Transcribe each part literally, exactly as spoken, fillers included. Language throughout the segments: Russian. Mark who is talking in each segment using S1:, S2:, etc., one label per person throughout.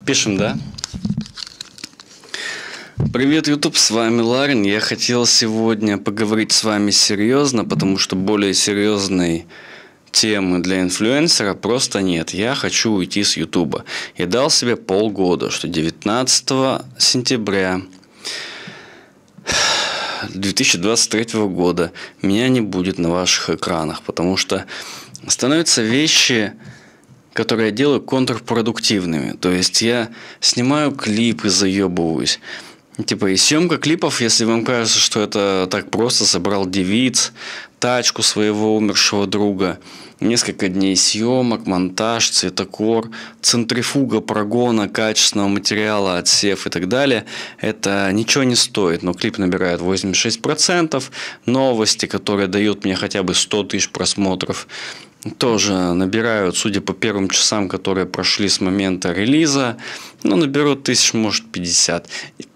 S1: Пишем, да? Привет, YouTube, с вами Ларин. Я хотел сегодня поговорить с вами серьезно, потому что более серьезной темы для инфлюенсера просто нет. Я хочу уйти с YouTube. Я дал себе полгода, что девятнадцатого сентября две тысячи двадцать третьего года меня не будет на ваших экранах, потому что становятся вещи, которые я делаю, контрпродуктивными. То есть я снимаю клипы, заебываюсь. Типа и съемка клипов, если вам кажется, что это так просто, собрал девиц, тачку своего умершего друга, несколько дней съемок, монтаж, цветокор, центрифуга прогона качественного материала, отсев и так далее, это ничего не стоит. Но клип набирает восемьдесят шесть процентов, новости, которые дают мне хотя бы сто тысяч просмотров, тоже набирают, судя по первым часам, которые прошли с момента релиза, ну, наберут тысяч, может, пятьдесят.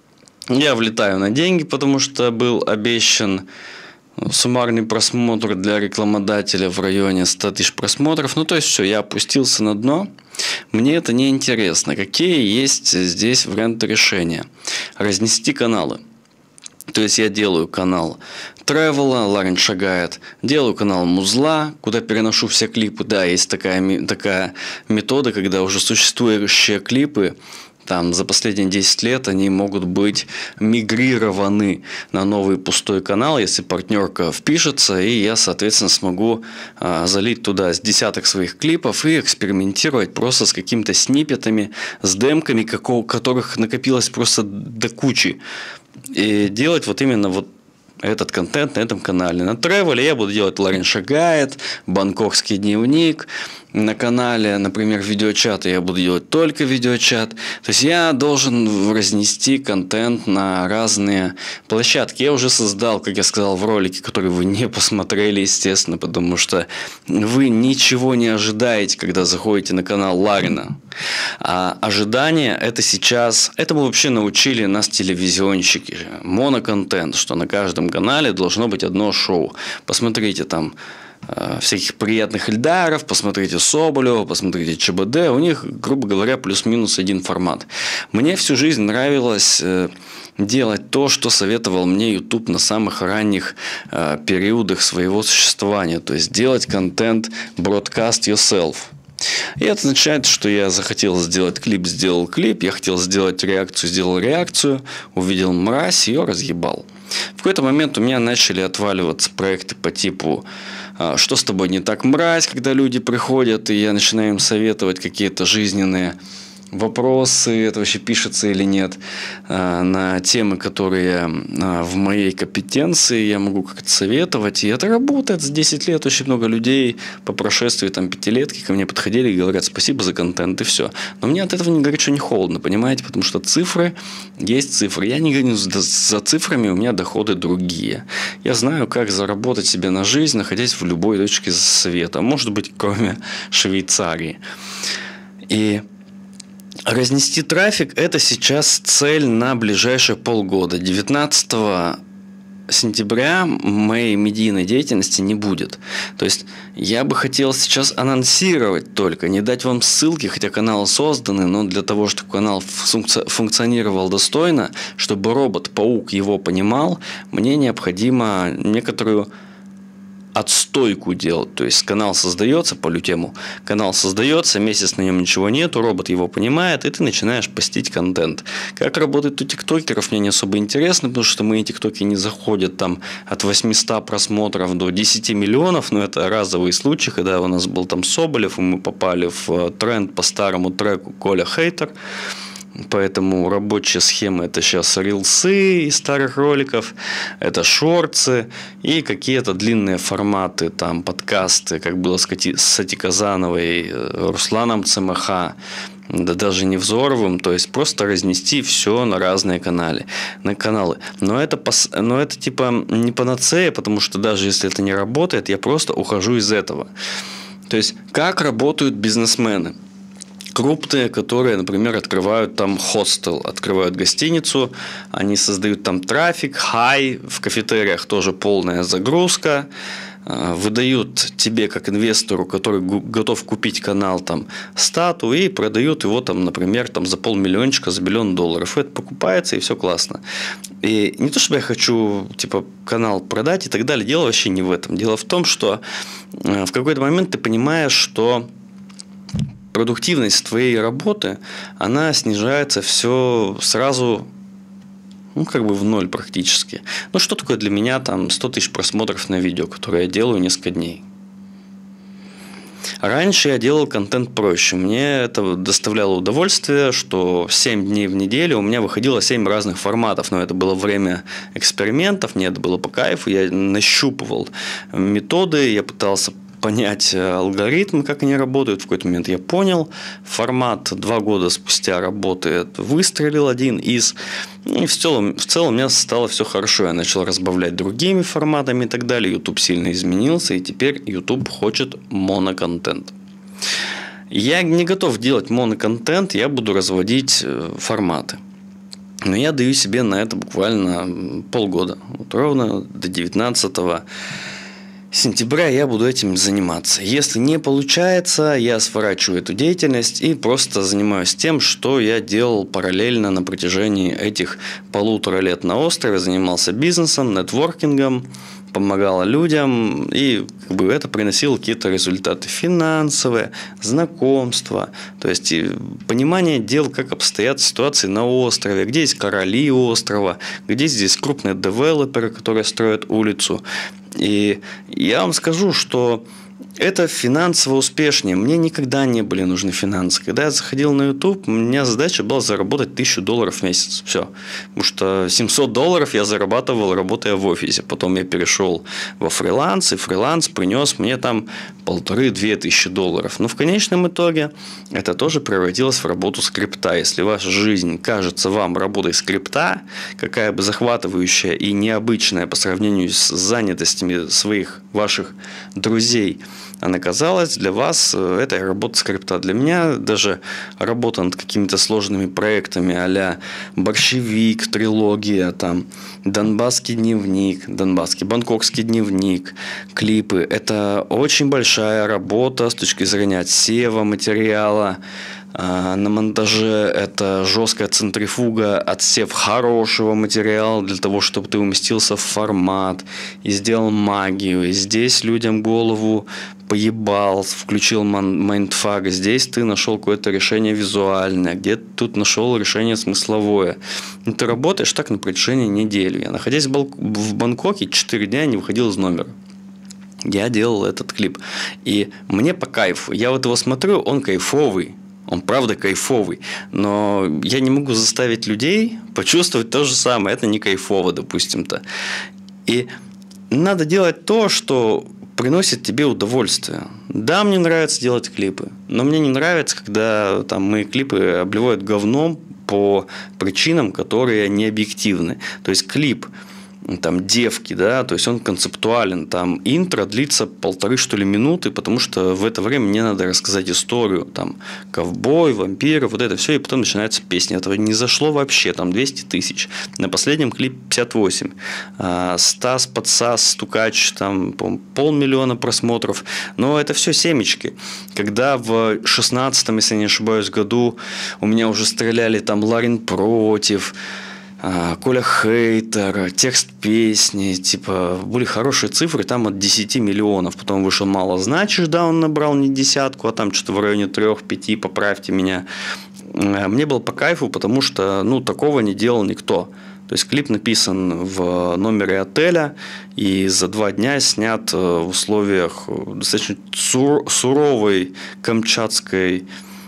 S1: Я влетаю на деньги, потому что был обещан суммарный просмотр для рекламодателя в районе ста тысяч просмотров. Ну, то есть, все, я опустился на дно. Мне это не интересно. Какие есть здесь варианты решения? Разнести каналы. То есть, я делаю канал Тревела, Ларин шагает, делаю канал Музла, куда переношу все клипы. Да, есть такая, такая метода, когда уже существующие клипы, там за последние десять лет они могут быть мигрированы на новый пустой канал, если партнерка впишется, и я, соответственно, смогу а, залить туда с десяток своих клипов и экспериментировать просто с какими-то сниппетами, с демками, какого, которых накопилось просто до кучи. И делать вот именно вот этот контент на этом канале. На Тревеле я буду делать Ларин шагает, Бангкокский дневник. На канале, например, видеочата я буду делать только видеочат. То есть я должен разнести контент на разные площадки. Я уже создал, как я сказал в ролике, который вы не посмотрели, естественно, потому что вы ничего не ожидаете, когда заходите на канал Ларина. А ожидание это сейчас, этому вообще научили нас телевизионщики. Моноконтент, что на каждом канале должно быть одно шоу. Посмотрите там всяких приятных Эльдаров, посмотрите Соболева, посмотрите ЧБД, у них, грубо говоря, плюс-минус один формат. Мне всю жизнь нравилось делать то, что советовал мне YouTube на самых ранних периодах своего существования, то есть делать контент broadcast yourself. И это означает, что я захотел сделать клип, сделал клип, я хотел сделать реакцию, сделал реакцию, увидел мразь, ее разъебал. В какой-то момент у меня начали отваливаться проекты по типу «Что с тобой не так, мразь?», когда люди приходят, и я начинаю им советовать какие-то жизненные вопросы, это вообще пишется или нет, на темы, которые в моей компетенции, я могу как-то советовать, и это работает. За десять лет очень много людей по прошествии там, пятилетки ко мне подходили и говорят спасибо за контент, и все. Но мне от этого ни горячо, ни холодно, понимаете, потому что цифры есть цифры. Я не гонюсь за цифрами, у меня доходы другие. Я знаю, как заработать себе на жизнь, находясь в любой точке света, может быть, кроме Швейцарии. И разнести трафик – это сейчас цель на ближайшие полгода. девятнадцатого сентября моей медийной деятельности не будет. То есть я бы хотел сейчас анонсировать только, не дать вам ссылки, хотя каналы созданы, но для того, чтобы канал функци- функционировал достойно, чтобы робот-паук его понимал, мне необходимо некоторую отстойку делать. То есть канал создается, полю тему, канал создается, месяц на нем ничего нету, робот его понимает, и ты начинаешь постить контент. Как работает у тиктокеров, мне не особо интересно, потому что мои тиктоки не заходят там от восьмисот просмотров до десяти миллионов, но это разовый случай, когда у нас был там Соболев, и мы попали в тренд по старому треку Коля Хейтер. Поэтому рабочая схема – это сейчас рилсы из старых роликов, это шорты и какие-то длинные форматы, там подкасты, как было с Сати Казановой, Русланом ЦМХ, да даже не Взоровым, то есть просто разнести все на разные каналы, на каналы. Но это, но это типа не панацея, потому что даже если это не работает, я просто ухожу из этого. То есть как работают бизнесмены? Крупные, которые, например, открывают там хостел, открывают гостиницу, они создают там трафик, хай, в кафетериях тоже полная загрузка, выдают тебе как инвестору, который готов купить канал там стату и продают его там, например, там за полмиллиончика, за миллион долларов. Это покупается и все классно. И не то, чтобы я хочу типа канал продать и так далее. Дело вообще не в этом. Дело в том, что в какой-то момент ты понимаешь, что продуктивность твоей работы, она снижается все сразу, ну, как бы в ноль практически. Ну, что такое для меня там сто тысяч просмотров на видео, которое я делаю несколько дней? Раньше я делал контент проще. Мне это доставляло удовольствие, что семь дней в неделю у меня выходило семь разных форматов. Но это было время экспериментов, мне это было по кайфу. Я нащупывал методы, я пытался понять алгоритмы, как они работают. В какой-то момент я понял. Формат два года спустя работы выстрелил один из. И в целом, в целом у меня стало все хорошо. Я начал разбавлять другими форматами и так далее. YouTube сильно изменился, и теперь YouTube хочет моноконтент. Я не готов делать моноконтент, я буду разводить форматы. Но я даю себе на это буквально полгода. Вот ровно до девятнадцатого сентября я буду этим заниматься. Если не получается, я сворачиваю эту деятельность и просто занимаюсь тем, что я делал параллельно на протяжении этих полутора лет на острове. Занимался бизнесом, нетворкингом, помогал людям, и как бы это приносило какие-то результаты финансовые, знакомства, то есть понимание дел, как обстоят ситуации на острове, где есть короли острова, где здесь крупные девелоперы, которые строят улицу. И я вам скажу, что это финансово успешнее. Мне никогда не были нужны финансы. Когда я заходил на YouTube, у меня задача была заработать тысячу долларов в месяц. Все. Потому что семьсот долларов я зарабатывал, работая в офисе. Потом я перешел во фриланс, и фриланс принес мне там полторы-две тысячи долларов. Но в конечном итоге это тоже превратилось в работу скрипта. Если ваша жизнь кажется вам работой скрипта, какая бы захватывающая и необычная по сравнению с занятостями своих ваших друзей она казалась, для вас это работа скрипта. Для меня даже работа над какими-то сложными проектами а-ля борщевик, трилогия, там, Донбасский дневник, Донбасский, Бангкокский дневник, клипы. Это очень большая работа с точки зрения отсева материала. На монтаже это жесткая центрифуга, отсев хорошего материала для того, чтобы ты уместился в формат и сделал магию. И здесь людям голову поебал, включил майндфак. Здесь ты нашел какое-то решение визуальное, где ты тут нашел решение смысловое. И ты работаешь так на протяжении недели. Я, находясь в Бангкоке, четыре дня не выходил из номера. Я делал этот клип. И мне по кайфу. Я вот его смотрю, он кайфовый. Он правда кайфовый, но я не могу заставить людей почувствовать то же самое. Это не кайфово, допустим-то. И надо делать то, что приносит тебе удовольствие. Да, мне нравится делать клипы, но мне не нравится, когда там, мои клипы обливают говном по причинам, которые не объективны. То есть клип там девки, да, то есть он концептуален, там интро длится полторы что ли минуты, потому что в это время мне надо рассказать историю, там ковбой, вампиры, вот это все, и потом начинается песня. Этого не зашло вообще, там двести тысяч. На последнем клип пятьдесят восемь. Стас Подсас, Стукач, там полмиллиона просмотров. Но это все семечки. Когда в шестнадцатом, если не ошибаюсь, году у меня уже стреляли там Ларин против, Коля Хейтер, текст песни, типа, были хорошие цифры, там от десяти миллионов. Потом вышел «Мало значишь», да, он набрал не десятку, а там что-то в районе трех-пяти, поправьте меня. Мне было по кайфу, потому что, ну, такого не делал никто. То есть клип написан в номере отеля и за два дня снят в условиях достаточно суровой камчатской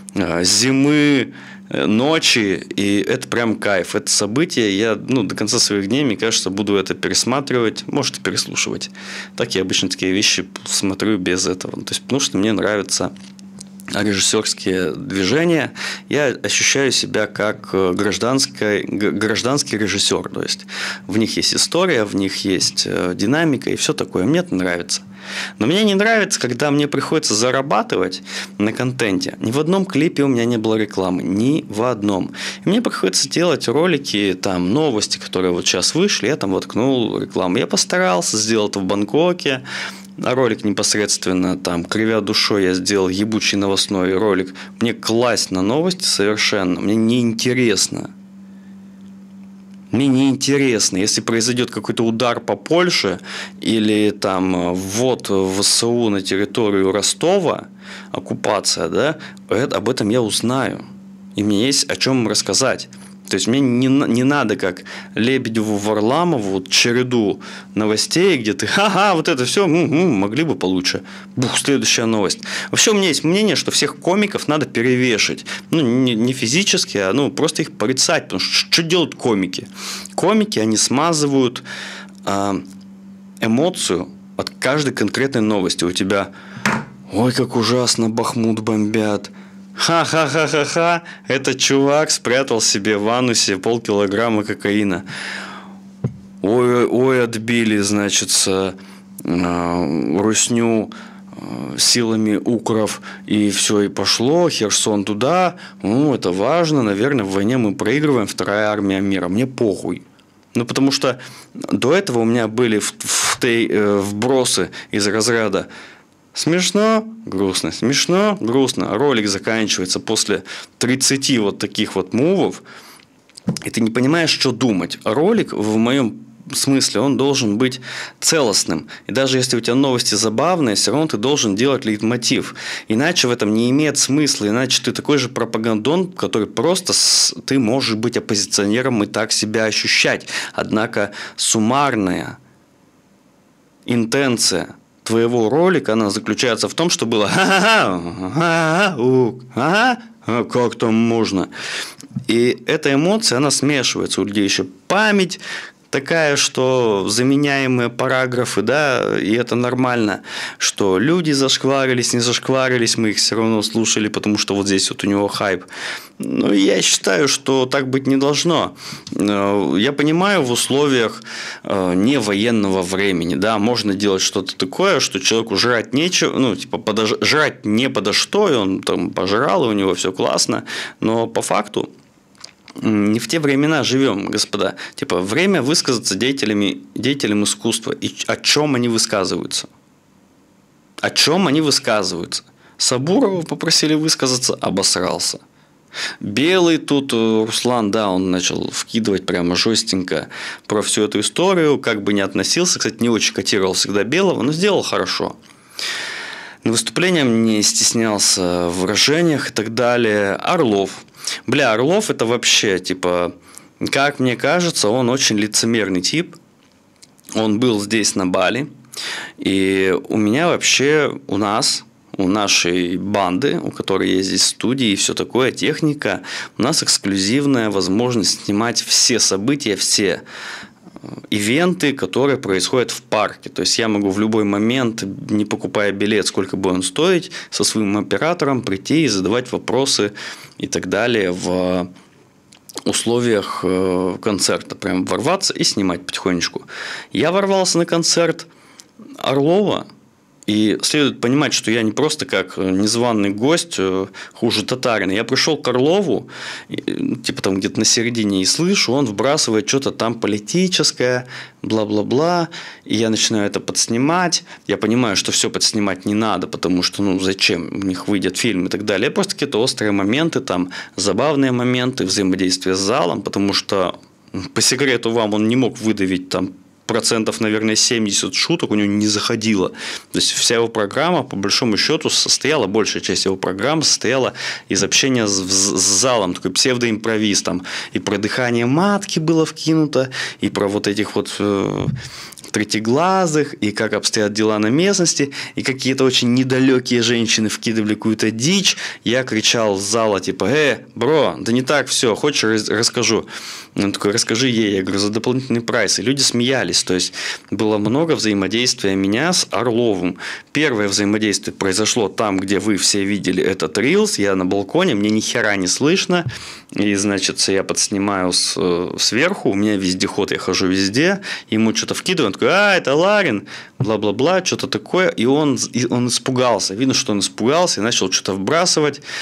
S1: зимы, ночи, и это прям кайф. Это событие, я ну, до конца своих дней, мне кажется, буду это пересматривать, может, и переслушивать. Так я обычно такие вещи смотрю без этого. То есть, потому что мне нравятся режиссерские движения, я ощущаю себя как гражданский, гражданский режиссер. То есть, в них есть история, в них есть динамика и все такое. Мне это нравится. Но мне не нравится, когда мне приходится зарабатывать на контенте. Ни в одном клипе у меня не было рекламы. Ни в одном. И мне приходится делать ролики, там, новости, которые вот сейчас вышли, я там воткнул рекламу. Я постарался, сделал это в Бангкоке. А ролик непосредственно там, кривя душой, я сделал ебучий новостной ролик. Мне класть на новости совершенно, мне неинтересно. Мне неинтересно, если произойдет какой-то удар по Польше или там ввод ВСУ на территорию Ростова, оккупация, да, об этом я узнаю. И мне есть о чем рассказать. То есть мне не, не надо, как Лебедеву, Варламову, вот череду новостей, где ты, ага, вот это все, м-м, могли бы получше. Бух, следующая новость. Вообще у меня есть мнение, что всех комиков надо перевешать. Ну, не, не физически, а ну, просто их порицать. Потому что что делают комики? Комики, они смазывают э, эмоцию от каждой конкретной новости. У тебя, ой, как ужасно, Бахмут бомбят. Ха-ха-ха-ха-ха, этот чувак спрятал себе в анусе полкилограмма кокаина. Ой, ой, отбили, значит, русню силами укров, и все, и пошло, Херсон туда. Ну, это важно, наверное, в войне мы проигрываем, вторая армия мира. Мне похуй. Ну, потому что до этого у меня были вбросы из разряда смешно, грустно, смешно, грустно. Ролик заканчивается после тридцати вот таких вот мувов, и ты не понимаешь, что думать. Ролик, в моем смысле, он должен быть целостным. И даже если у тебя новости забавные, все равно ты должен делать лейтмотив. Иначе в этом не имеет смысла. Иначе ты такой же пропагандон, который просто с... ты можешь быть оппозиционером и так себя ощущать. Однако суммарная интенция твоего ролика, она заключается в том, что было ха-ха-ха, как там можно. И эта эмоция, она смешивается. У людей еще память такая, что заменяемые параграфы, да, и это нормально, что люди зашкварились, не зашкварились, мы их все равно слушали, потому что вот здесь вот у него хайп. Но я считаю, что так быть не должно. Я понимаю, в условиях не военного времени, да, можно делать что-то такое, что человеку жрать нечего, ну, типа, подож... жрать не подо что, и он там пожрал, и у него все классно, но по факту не в те времена живем, господа. Типа, время высказаться деятелями, деятелям искусства. И о чем они высказываются? О чем они высказываются? Сабурова попросили высказаться, обосрался. Белый тут, Руслан, да, он начал вкидывать прямо жестенько про всю эту историю, как бы не относился. Кстати, не очень котировал всегда Белого, но сделал хорошо. На выступлением не стеснялся в выражениях и так далее. Орлов. Бля, Орлов это вообще, типа, как мне кажется, он очень лицемерный тип. Он был здесь на Бали. И у меня вообще, у нас, у нашей банды, у которой есть здесь студии и все такое, техника, у нас эксклюзивная возможность снимать все события, все ивенты, которые происходят в парке. То есть я могу в любой момент, не покупая билет, сколько будет он стоить, со своим оператором прийти и задавать вопросы и так далее в условиях концерта. Прям ворваться и снимать потихонечку. Я ворвался на концерт Орлова. И следует понимать, что я не просто как незваный гость, хуже татарина. Я пришел к Орлову, типа там где-то на середине, и слышу, он вбрасывает что-то там политическое, бла-бла-бла. И я начинаю это подснимать. Я понимаю, что все подснимать не надо, потому что, ну, зачем? У них выйдет фильм и так далее. Просто какие-то острые моменты, там, забавные моменты, взаимодействие с залом, потому что, по секрету вам, он не мог выдавить там процентов, наверное, семьдесят шуток у него не заходило. То есть вся его программа, по большому счету, состояла, большая часть его программы состояла из общения с, с залом, такой псевдоимпровиз. Там и про дыхание матки было вкинуто, и про вот этих вот э, третьеглазых, и как обстоят дела на местности, и какие-то очень недалекие женщины вкидывали какую-то дичь. Я кричал с зала, типа, э, бро, да не так все, хочешь, расскажу. Он такой, расскажи ей. Я говорю, за дополнительный прайс. И люди смеялись. То есть, было много взаимодействия меня с Орловым. Первое взаимодействие произошло там, где вы все видели этот рилс. Я на балконе, мне ни хера не слышно. И, значит, я подснимаю с, сверху. У меня вездеход, я хожу везде. Ему что-то вкидываю. Он такой, а, это Ларин. Бла-бла-бла, что-то такое. И он, и он испугался. Видно, что он испугался и начал что-то вбрасывать.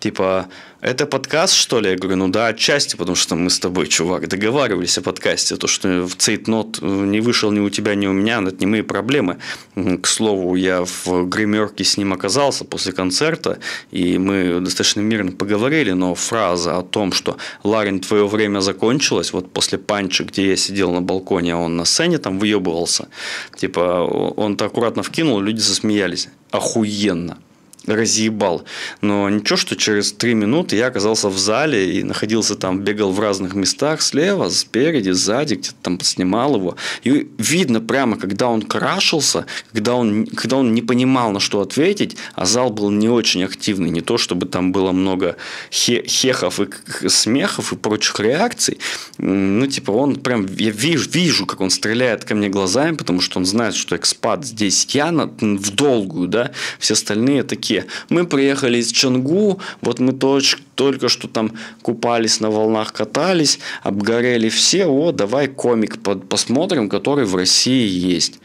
S1: типа, это подкаст, что ли? Я говорю, ну да, отчасти, потому что мы с тобой, чувак, договаривались о подкасте. То, что в цейтнот не вышел ни у тебя, ни у меня, это не мои проблемы. К слову, я в гримерке с ним оказался после концерта, и мы достаточно мирно поговорили, но фраза о том, что «Ларин, твое время закончилось», вот после панча, где я сидел на балконе, а он на сцене там выебывался, типа, он так аккуратно вкинул, люди засмеялись. Охуенно. Разъебал. Но ничего, что через три минуты я оказался в зале и находился там, бегал в разных местах, слева, спереди, сзади, где-то там снимал его. И видно прямо, когда он крашился, когда он, когда он не понимал, на что ответить, а зал был не очень активный. Не то, чтобы там было много хе- хехов и смехов и прочих реакций. Ну, типа, он прям, я вижу, вижу, как он стреляет ко мне глазами, потому что он знает, что экспат здесь я на, в долгую, да, все остальные такие. Мы приехали из Чонгу, вот мы точ, только что там купались на волнах, катались, обгорели все, о, давай комик под, посмотрим, который в России есть.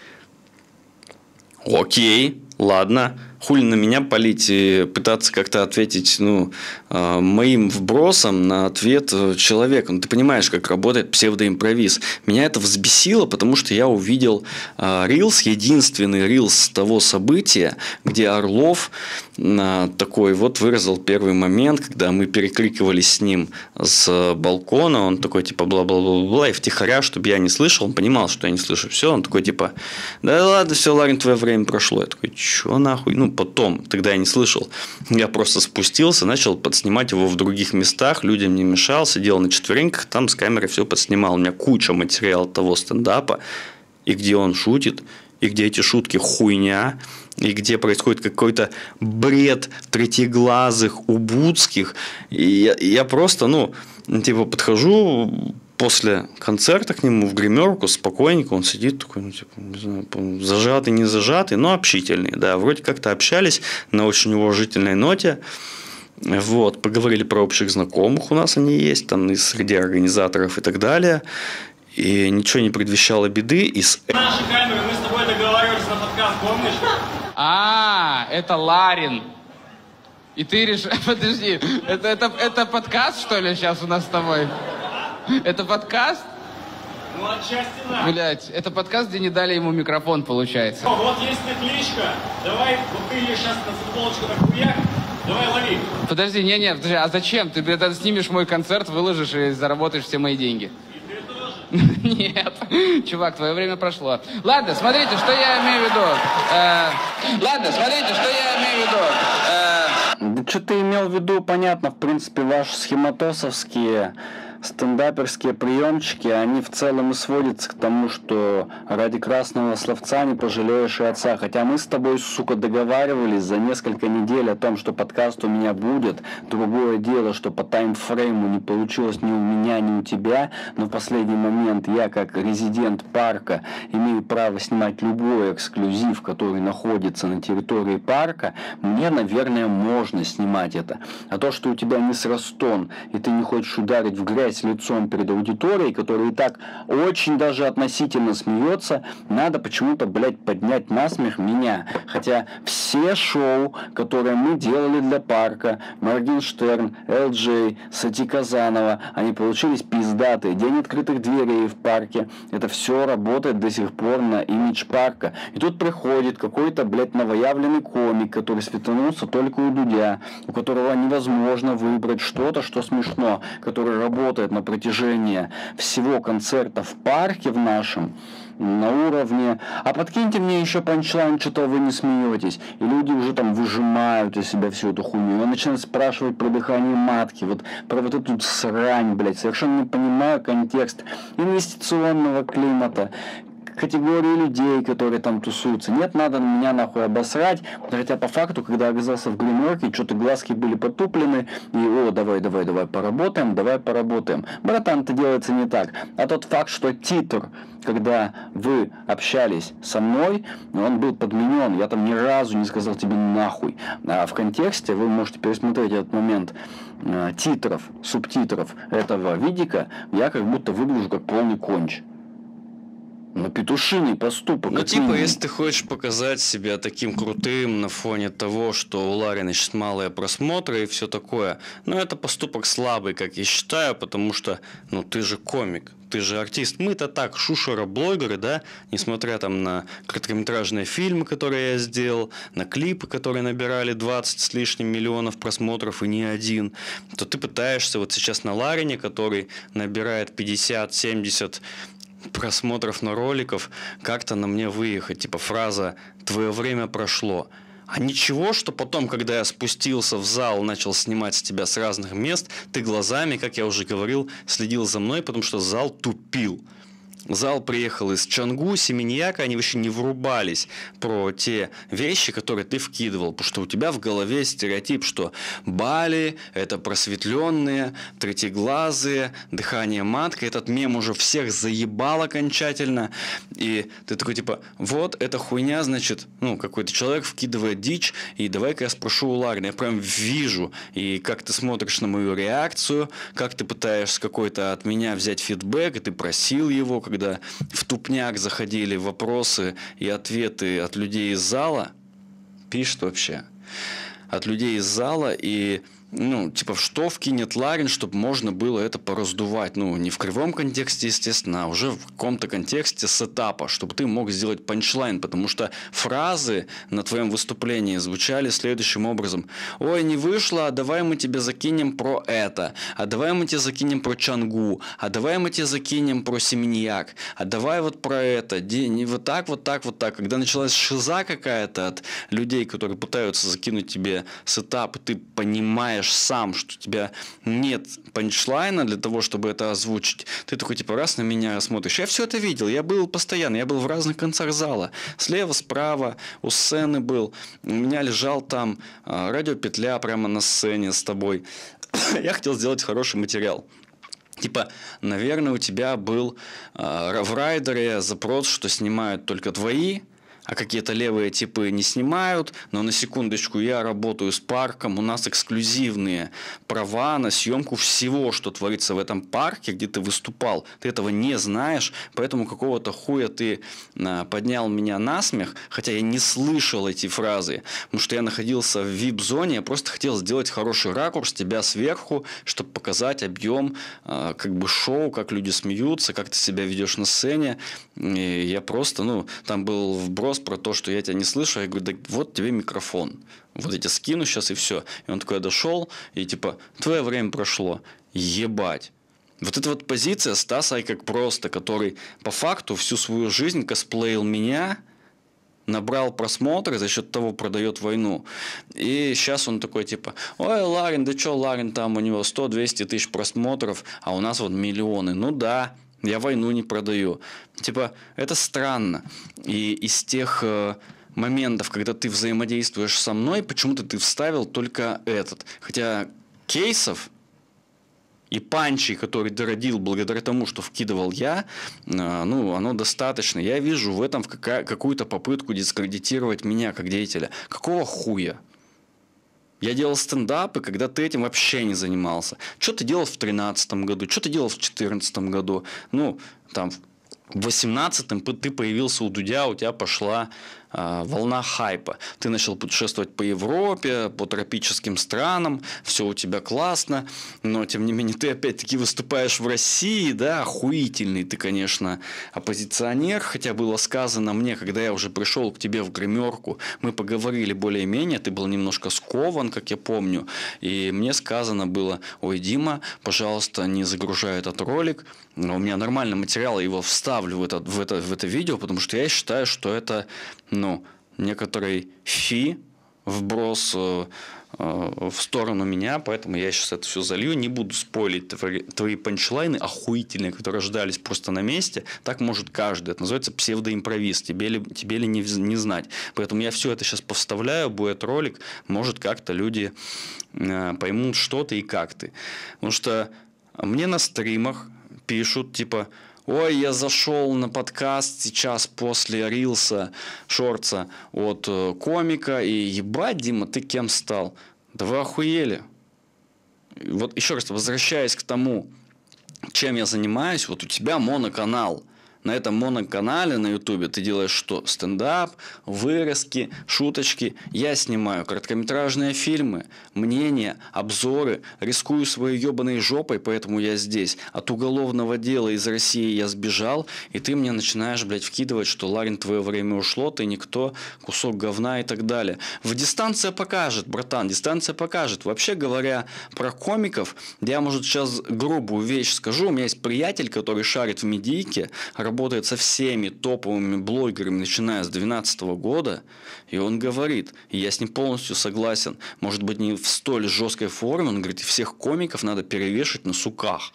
S1: Окей, ладно. Хули на меня палить и пытаться как-то ответить, ну, моим вбросом на ответ человека. Ну, ты понимаешь, как работает псевдоимпровиз. Меня это взбесило, потому что я увидел рилс, единственный рилс того события, где Орлов такой вот выразил первый момент, когда мы перекрикивались с ним с балкона, он такой типа бла-бла-бла-бла, и втихаря, чтобы я не слышал, он понимал, что я не слышу, все, он такой типа, да ладно, все, Ларин, твое время прошло. Я такой, че нахуй? Ну, потом, тогда я не слышал. Я просто спустился, начал подснимать его в других местах, людям не мешал, сидел на четвереньках, там с камерой все подснимал. У меня куча материала того стендапа, и где он шутит, и где эти шутки хуйня, и где происходит какой-то бред третьеглазых, убудских. И я, я просто, ну, типа, подхожу после концерта к нему в гримерку, спокойненько, он сидит такой, ну, типа, не знаю, зажатый, не зажатый, но общительный, да, вроде как-то общались на очень уважительной ноте, вот, поговорили про общих знакомых, у нас они есть, там, и среди организаторов и так далее, и ничего не предвещало беды, и с...
S2: Наши камеры, мы с тобой договаривались на подкаст, помнишь?
S3: А, это Ларин. И ты решил... Подожди, это, это, это подкаст, что ли, сейчас у нас с тобой? Это подкаст?
S2: Ну, отчасти да.
S3: Блять, это подкаст, где не дали ему микрофон, получается.
S2: О, вот есть наклеечка. Давай, вот ты ее сейчас на футболочку так хуяк. Давай, лови.
S3: Подожди, не-не, подожди, а зачем? Ты это снимешь мой концерт, выложишь и заработаешь все мои деньги.
S2: И ты тоже?
S3: Нет, чувак, твое время прошло. Ладно, смотрите, что я имею в виду. Э, ладно, смотрите, что я имею в виду. Э,
S4: Да что ты имел в виду, понятно, в принципе, ваши схематосовские стендаперские приемчики, они в целом и сводятся к тому, что ради красного словца не пожалеешь и отца. Хотя мы с тобой, сука, договаривались за несколько недель о том, что подкаст у меня будет. Другое дело, что по таймфрейму не получилось ни у меня, ни у тебя, но в последний момент я, как резидент парка, имею право снимать любой эксклюзив, который находится на территории парка. Мне, наверное, можно снимать это. А то, что у тебя не срастон, и ты не хочешь ударить в грязь лицом перед аудиторией, которая и так очень даже относительно смеется, надо почему-то, блядь, поднять насмех меня. Хотя все шоу, которые мы делали для парка, Моргенштерн, эл джей, Сати Казанова, они получились пиздатые. День открытых дверей в парке. Это все работает до сих пор на имидж парка. И тут приходит какой-то, блядь, новоявленный комик, который светанулся только у Дудя, у которого невозможно выбрать что-то, что смешно, который работает на протяжении всего концерта в парке в нашем, на уровне, а подкиньте мне еще панчлайн, что-то вы не смеетесь. И люди уже там выжимают из себя всю эту хуйню. Он начинает спрашивать про дыхание матки, вот про вот эту срань, блядь. Совершенно не понимаю контекст инвестиционного климата, категории людей, которые там тусуются. Нет, надо меня нахуй обосрать. Хотя по факту, когда оказался в гримерке, что-то глазки были потуплены, и о, давай, давай, давай поработаем, давай поработаем. Братан, это делается не так. А тот факт, что титр, когда вы общались со мной, он был подменен. Я там ни разу не сказал тебе нахуй. А в контексте вы можете пересмотреть этот момент титров, субтитров этого видика, я как будто выгляжу как полный конч. Ну, петушиный поступок.
S1: Ну, типа,
S4: минимум.
S1: если ты хочешь показать себя таким крутым на фоне того, что у Ларина сейчас малые просмотры и все такое, ну, это поступок слабый, как я считаю, потому что, ну, ты же комик, ты же артист. Мы-то так, шушера-блогеры, да, несмотря там на короткометражные фильмы, которые я сделал, на клипы, которые набирали двадцать с лишним миллионов просмотров и не один, то ты пытаешься вот сейчас на Ларине, который набирает пятьдесят-семьдесят просмотров на роликов, как-то на мне выехать. Типа фраза «твое время прошло». А ничего, что потом, когда я спустился в зал, начал снимать с тебя с разных мест, ты глазами, как я уже говорил, следил за мной, потому что зал тупил. Зал приехал из Чангу, Семеньяка, они вообще не врубались про те вещи, которые ты вкидывал, потому что у тебя в голове стереотип, что Бали – это просветленные, третьеглазые, дыхание матка, этот мем уже всех заебал окончательно, и ты такой типа, вот эта хуйня, значит, ну, какой-то человек вкидывает дичь, и давай-ка я спрошу у Ларина, я прям вижу, и как ты смотришь на мою реакцию, как ты пытаешься какой-то от меня взять фидбэк, и ты просил его, как когда в тупняк заходили вопросы и ответы от людей из зала, пишет вообще, от людей из зала, и ну, типа, что вкинет Ларин, чтобы можно было это пораздувать. Ну, не в кривом контексте, естественно, а уже в каком-то контексте сетапа, чтобы ты мог сделать панчлайн, потому что фразы на твоем выступлении звучали следующим образом. Ой, не вышло, а давай мы тебе закинем про это, а давай мы тебе закинем про Чангу, а давай мы тебе закинем про Семеньяк, а давай вот про это, не вот так, вот так, вот так. Когда началась шиза какая-то от людей, которые пытаются закинуть тебе сетап, и ты понимаешь сам, что у тебя нет панчлайна для того, чтобы это озвучить, ты такой типа раз на меня смотришь. Я все это видел, я был постоянно, я был в разных концах зала. Слева, справа, у сцены был. У меня лежал там радиопетля прямо на сцене с тобой. Я хотел сделать хороший материал. Типа, наверное, у тебя был э, в райдере запрос, что снимают только твои, а какие-то левые типы не снимают, но на секундочку, я работаю с парком, у нас эксклюзивные права на съемку всего, что творится в этом парке, где ты выступал. Ты этого не знаешь, поэтому какого-то хуя ты поднял меня на смех, хотя я не слышал эти фразы, потому что я находился в ви ай пи-зоне, я просто хотел сделать хороший ракурс тебя сверху, чтобы показать объем как бы шоу, как люди смеются, как ты себя ведешь на сцене. И я просто, ну, там был вброс про то, что я тебя не слышу, я говорю, да вот тебе микрофон, вот я тебе скину сейчас и все. И он такой дошел, и типа, твое время прошло, ебать. Вот эта вот позиция Стаса Айкак Просто, который по факту всю свою жизнь косплеил меня, набрал просмотры, за счет того продает войну. И сейчас он такой типа, ой, Ларин, да что Ларин, там у него сто-двести тысяч просмотров, а у нас вот миллионы. Ну да, я войну не продаю. Типа, это странно. И из тех э, моментов, когда ты взаимодействуешь со мной, почему-то ты вставил только этот. Хотя кейсов и панчей, который дородил благодаря тому, что вкидывал я, э, ну, оно достаточно. Я вижу в этом какая- какую-то попытку дискредитировать меня как деятеля. Какого хуя? Я делал стендапы, когда ты этим вообще не занимался. Что ты делал в тринадцатом году? Что ты делал в четырнадцатом году? Ну, там, в восемнадцатом ты появился у Дудя, у тебя пошла э, волна хайпа. Ты начал путешествовать по Европе, по тропическим странам, все у тебя классно, но тем не менее ты опять-таки выступаешь в России, да, охуительный ты, конечно, оппозиционер, хотя было сказано мне, когда я уже пришел к тебе в гримерку, мы поговорили более-менее, ты был немножко скован, как я помню, и мне сказано было, ой, Дима, пожалуйста, не загружай этот ролик, у меня нормальный материал, я его вставлю в это, в это, в это видео, потому что я считаю, что это, ну, некоторый фи, вброс э, э, в сторону меня, поэтому я сейчас это все залью, не буду спойлить твои, твои панчлайны охуительные, которые рождались просто на месте, так может каждый, это называется псевдоимпровиз, тебе ли, тебе ли не, не знать, поэтому я все это сейчас повставляю, будет ролик, может как-то люди э, поймут, что ты и как ты, потому что мне на стримах пишут, типа, ой, я зашел на подкаст сейчас после рилса, шортса от комика, и ебать, Дима, ты кем стал? Да вы охуели. Вот еще раз, возвращаясь к тому, чем я занимаюсь, вот у тебя моноканал. На этом моноканале на ютубе ты делаешь что? Стендап, вырезки, шуточки. Я снимаю короткометражные фильмы, мнения, обзоры, рискую своей ебаной жопой, поэтому я здесь. От уголовного дела из России я сбежал, и ты мне начинаешь, блядь, вкидывать, что Ларин, твое время ушло, ты никто, кусок говна и так далее. В дистанция покажет, братан, дистанция покажет. Вообще говоря про комиков, я, может, сейчас грубую вещь скажу. У меня есть приятель, который шарит в медийке, работает со всеми топовыми блогерами, начиная с две тысячи двенадцатого года, и он говорит, и я с ним полностью согласен, может быть, не в столь жесткой форме, он говорит, всех комиков надо перевешивать на суках.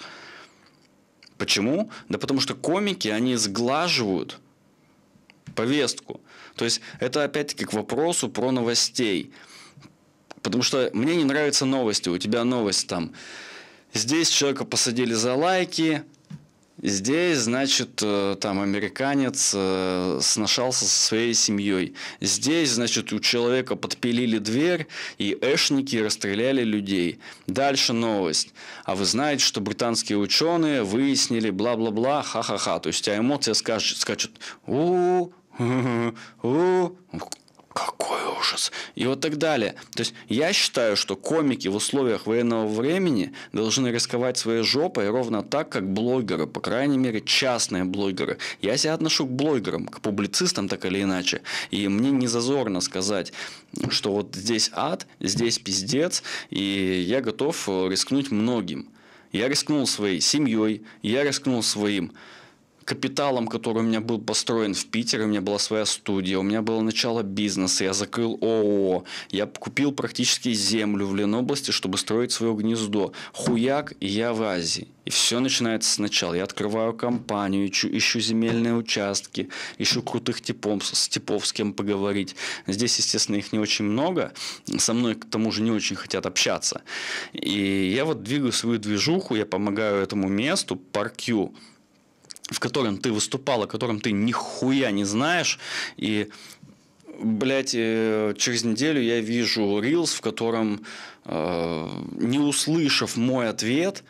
S1: Почему? Да потому что комики, они сглаживают повестку. То есть, это опять-таки к вопросу про новостей. Потому что мне не нравятся новости. У тебя новость там. Здесь человека посадили за лайки. Здесь, значит, там американец сношался со своей семьей. Здесь, значит, у человека подпилили дверь, и эшники расстреляли людей. Дальше новость. А вы знаете, что британские ученые выяснили бла-бла-бла, ха-ха-ха. То есть, у тебя эмоции скачут. скачут. У-у-у, у-у-у. Какой ужас. И вот так далее. То есть, я считаю, что комики в условиях военного времени должны рисковать своей жопой ровно так, как блогеры. По крайней мере, частные блогеры. Я себя отношу к блогерам, к публицистам так или иначе. И мне не зазорно сказать, что вот здесь ад, здесь пиздец, и я готов рискнуть многим. Я рискнул своей семьей, я рискнул своим капиталом, который у меня был построен в Питере, у меня была своя студия, у меня было начало бизнеса, я закрыл ООО, я купил практически землю в Ленобласти, чтобы строить свое гнездо. Хуяк, и я в Азии. И все начинается сначала. Я открываю компанию, ищу, ищу земельные участки, ищу крутых типов, с типов, с кем поговорить. Здесь, естественно, их не очень много. Со мной, к тому же, не очень хотят общаться. И я вот двигаю свою движуху, я помогаю этому месту, Паркью, в котором ты выступал, о котором ты нихуя не знаешь, и, блядь, через неделю я вижу рилс, в котором, э, не услышав мой ответ,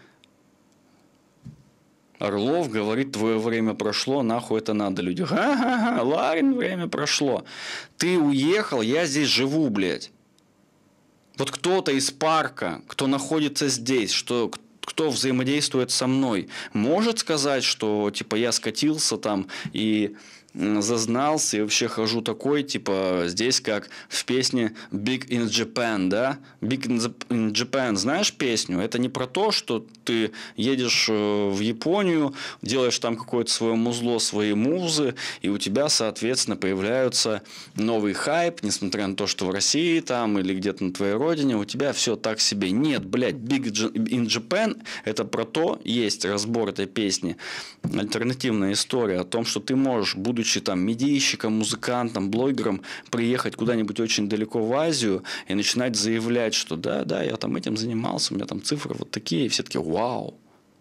S1: Орлов говорит, твое время прошло, нахуй это надо, люди. Ха-ха-ха, Ларин, время прошло. Ты уехал, я здесь живу, блядь. Вот кто-то из парка, кто находится здесь, что... кто взаимодействует со мной, может сказать, что типа я скатился там и зазнался, и вообще хожу такой, типа здесь как в песне Big in Japan, да? Big in Japan, знаешь песню? Это не про то, что ты едешь в Японию, делаешь там какое-то свое музло, свои музы, и у тебя, соответственно, появляются новый хайп, несмотря на то, что в России там или где-то на твоей родине у тебя все так себе. Нет, блядь, Big in Japan это про то, есть разбор этой песни, альтернативная история о том, что ты можешь, будучи там медийщиком, музыкантом, блогером, приехать куда-нибудь очень далеко в Азию и начинать заявлять, что да, да, я там этим занимался, у меня там цифры вот такие, и все таки вау,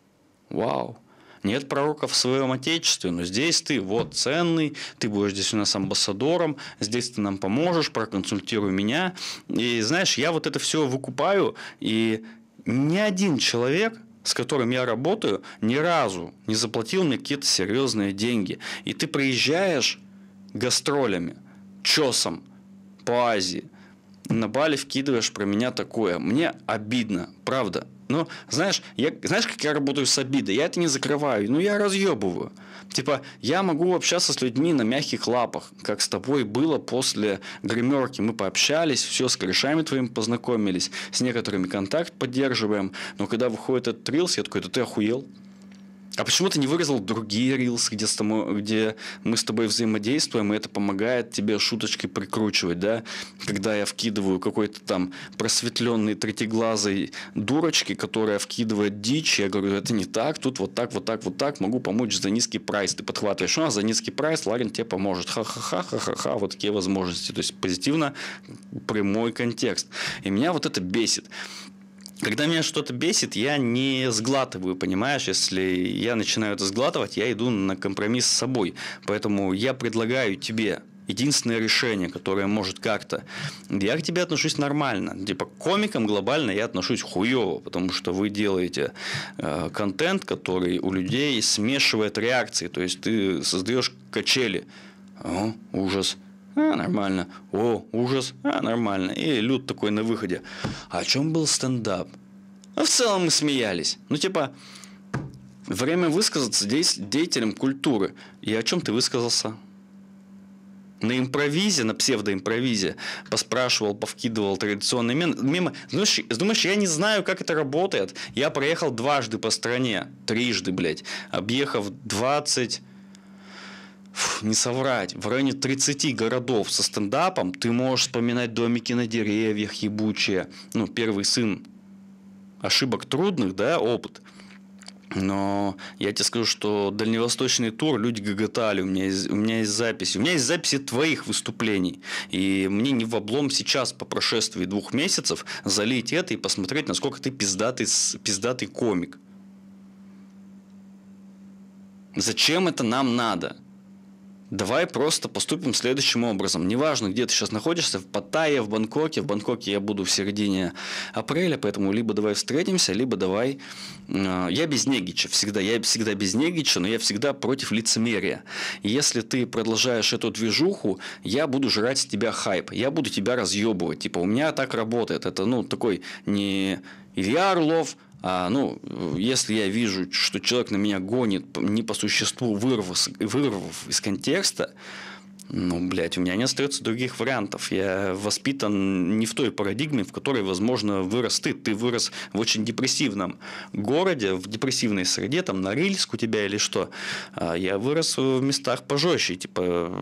S1: вау. Нет пророков в своем отечестве, но здесь ты вот ценный, ты будешь здесь у нас амбассадором, здесь ты нам поможешь, проконсультируй меня. И знаешь, я вот это все выкупаю, и ни один человек, с которым я работаю, ни разу не заплатил мне какие-то серьезные деньги. И ты приезжаешь гастролями, чесом по Азии, на Бали вкидываешь про меня такое. Мне обидно, правда. Но, знаешь, я, знаешь, как я работаю с обидой? Я это не закрываю, но я разъебываю. Типа, я могу общаться с людьми на мягких лапах, как с тобой было после гримерки. Мы пообщались, все, с корешами твоими познакомились, с некоторыми контакт поддерживаем. Но когда выходит этот рилс, я такой, да ты охуел? А почему ты не вырезал другие рилсы, где, где мы с тобой взаимодействуем, и это помогает тебе шуточкой прикручивать, да? Когда я вкидываю какой-то там просветленный третьеглазой дурочки, которая вкидывает дичь, я говорю, это не так, тут вот так, вот так, вот так, могу помочь за низкий прайс. Ты подхватываешь, а за низкий прайс Ларин тебе поможет. Ха-ха-ха, ха-ха-ха, вот такие возможности. То есть, позитивно прямой контекст. И меня вот это бесит. Когда меня что-то бесит, я не сглатываю, понимаешь? Если я начинаю это сглатывать, я иду на компромисс с собой. Поэтому я предлагаю тебе единственное решение, которое может как-то... Я к тебе отношусь нормально. Типа к комикам глобально я отношусь хуёво, потому что вы делаете э, контент, который у людей смешивает реакции. То есть ты создаешь качели. О, ужас. А, нормально. О, ужас. А, нормально. И люд такой на выходе. А о чем был стендап? А в целом мы смеялись. Ну, типа, время высказаться деятелям культуры. И о чем ты высказался? На импровизе, на псевдоимпровизе поспрашивал, повкидывал традиционные мемы. Думаешь, думаешь, я не знаю, как это работает? Я проехал дважды по стране. Трижды, блядь. Объехав двадцать... Фу, не соврать, в районе тридцати городов со стендапом ты можешь вспоминать домики на деревьях ебучие. Ну, первый сын ошибок трудных, да, опыт. Но я тебе скажу, что дальневосточный тур люди гоготали. У меня есть, у меня есть записи. У меня есть записи твоих выступлений. И мне не в облом сейчас, по прошествии двух месяцев, залить это и посмотреть, насколько ты пиздатый, пиздатый комик. Зачем это нам надо? Давай просто поступим следующим образом. Неважно, где ты сейчас находишься, в Паттайе, в Бангкоке. В Бангкоке я буду в середине апреля, поэтому либо давай встретимся, либо давай... Я без Негича всегда. Я всегда без Негича, но я всегда против лицемерия. И если ты продолжаешь эту движуху, я буду жрать с тебя хайп. Я буду тебя разъебывать. Типа, у меня так работает. Это, ну, такой не Илья Орлов, А, ну, если я вижу, что человек на меня гонит не по существу, вырвав, вырвав из контекста, ну, блядь, у меня не остается других вариантов. Я воспитан не в той парадигме, в которой, возможно, вырос ты. Ты вырос в очень депрессивном городе, в депрессивной среде, там, Норильск у тебя или что. А я вырос в местах пожестче, типа